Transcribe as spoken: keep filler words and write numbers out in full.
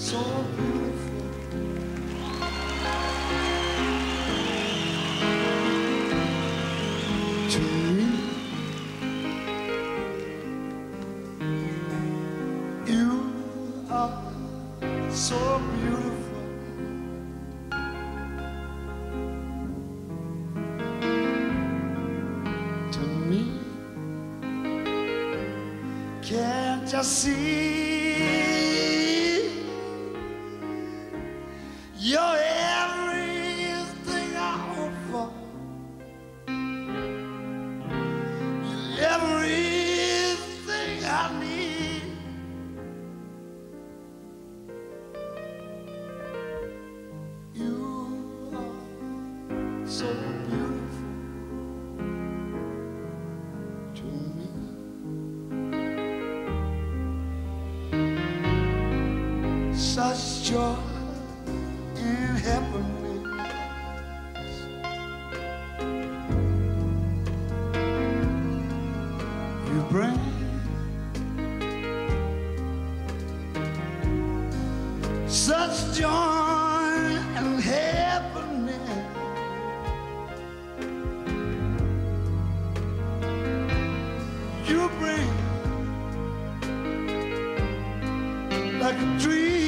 so beautiful to me. You are so beautiful to me. Can't you see? You're everything I hope for. You're everything I need. You are so beautiful to me. Such joy in happiness. You bring such joy and happiness. You bring like a dream